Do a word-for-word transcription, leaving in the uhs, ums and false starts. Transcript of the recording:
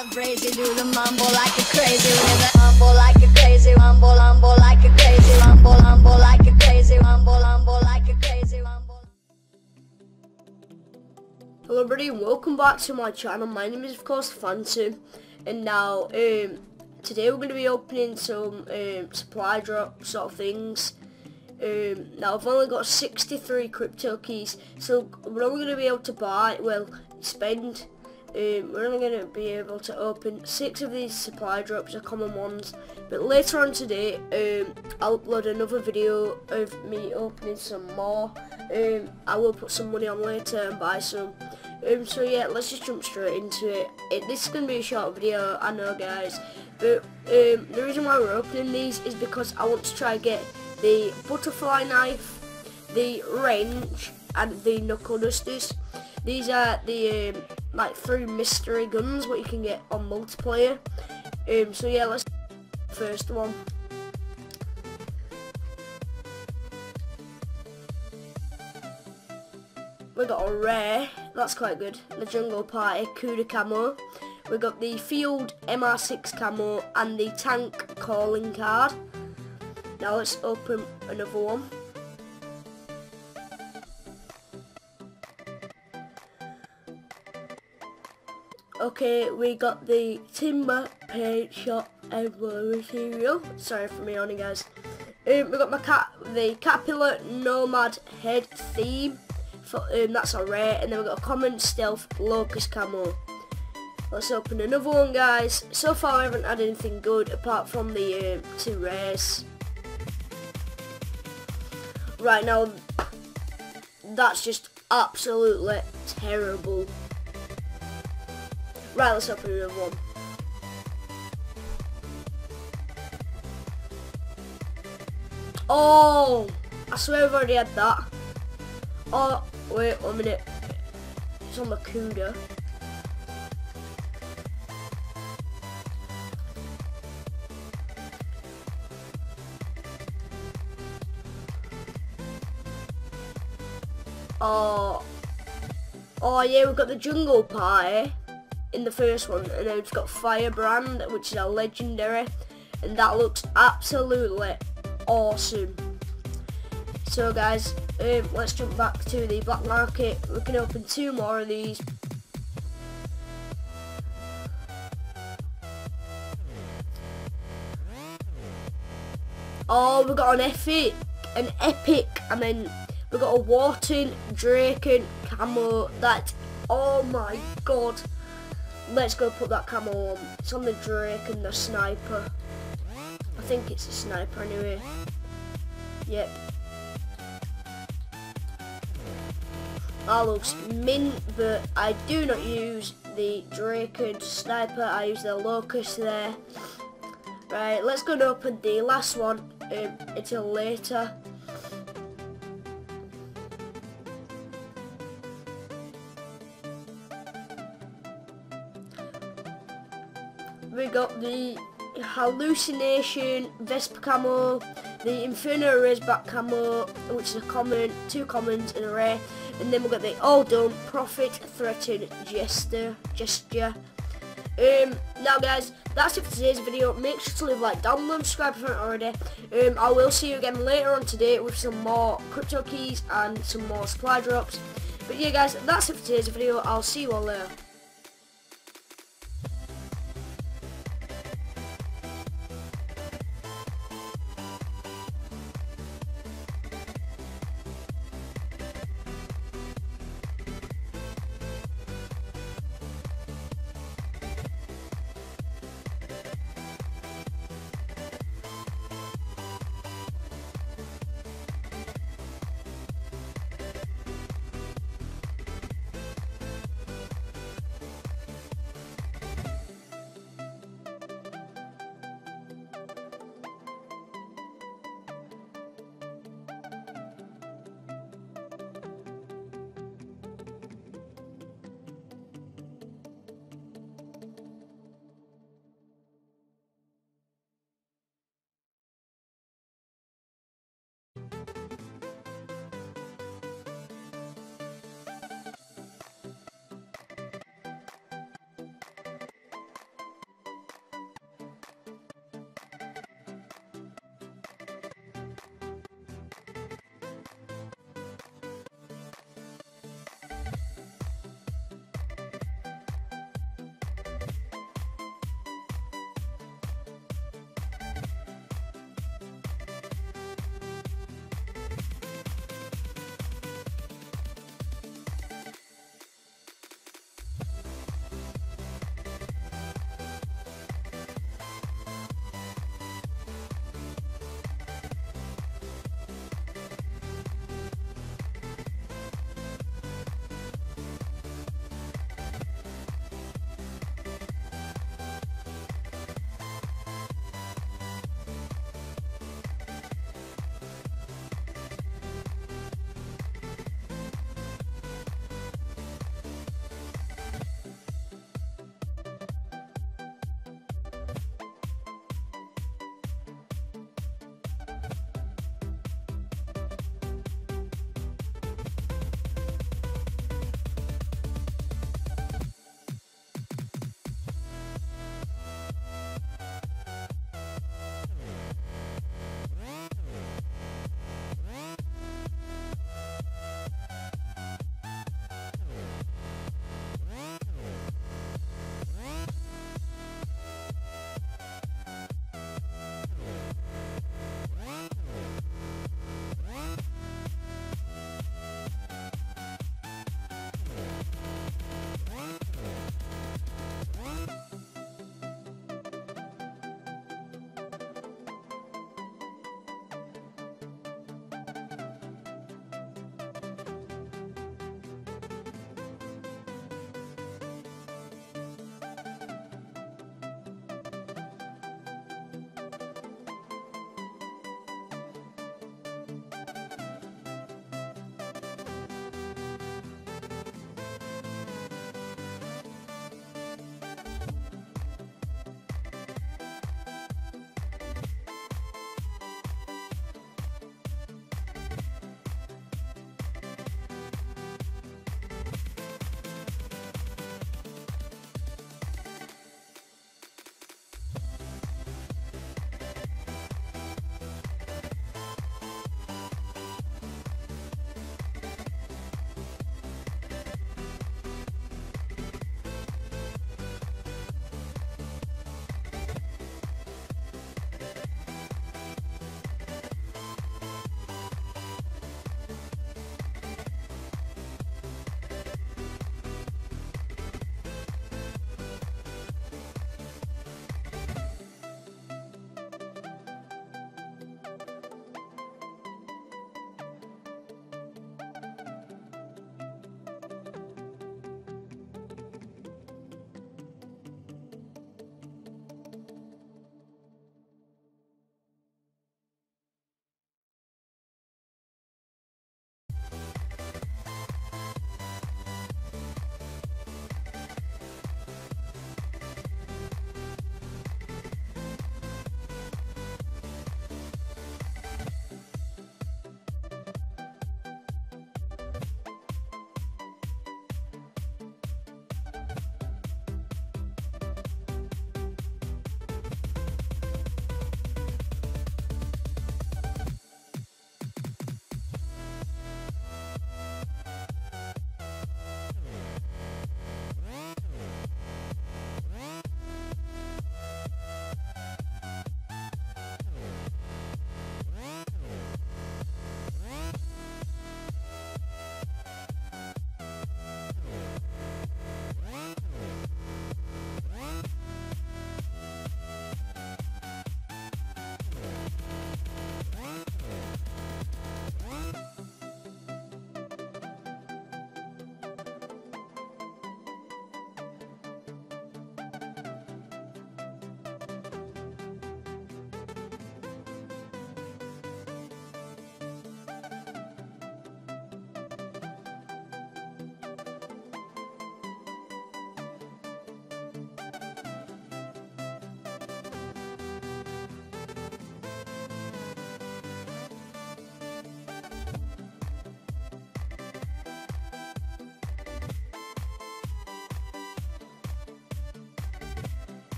crazy, do the mambo like a crazy with a mambo like a crazy, mambo, mambo like a crazy, mambo, mambo like a crazy, mambo, mambo like a crazy, mambo. Hello everybody, welcome back to my channel. My name is of course Phantom, and now um, today we're going to be opening some um, supply drop sort of things. Um, now I've only got sixty-three crypto keys, so we're only going to be able to buy, well, spend. Um, we're only going to be able to open six of these supply drops, the common ones, but later on today um, I'll upload another video of me opening some more. Um, I will put some money on later and buy some. Um, so yeah, let's just jump straight into it. it. This is going to be a short video, I know guys, but um, the reason why we're opening these is because I want to try and get the butterfly knife, the wrench, and the knuckle dusters. These are the um, like three mystery guns what you can get on multiplayer. Um, so yeah, let's first one. We got a rare, that's quite good. The Jungle Party Kuda camo. We got the Field M R six camo and the Tank calling card. Now let's open another one. Okay, we got the Timber Paint Shop Emblem material. Sorry for me only guys. Um, we got my cat, the Caterpillar Nomad head theme. For, um, that's a rare, and then we got a common stealth locust camo. Let's open another one, guys. So far, I haven't had anything good apart from the um, two rares. Right now, that's just absolutely terrible. Right, let's open another one. Oh, I swear I've already had that. Oh, wait one minute. It's on the Kuda. Oh, oh yeah, we've got the Jungle Party in the first one, and then we've got Firebrand, which is a legendary, and that looks absolutely awesome. So guys, um, let's jump back to the black market. We can open two more of these. Oh, we got an epic, an epic, and then we got a Wharton Draken camo. That, oh my god. Let's go put that camo on. It's on the Drake and the sniper. I think it's a sniper anyway. Yep. That looks mint, but I do not use the Drake and sniper. I use the locust there. Right, let's go and open the last one um, until later. We got the Hallucination Vespa camo, the Inferno Razorback camo, which is a common, two commons and a rare, and then we got the All Done Prophet Threaten Gesture. Gesture. Um, now guys, that's it for today's video. Make sure to leave a like down below and subscribe if you haven't already. Um, I will see you again later on today with some more crypto keys and some more supply drops. But yeah guys, that's it for today's video. I'll see you all later.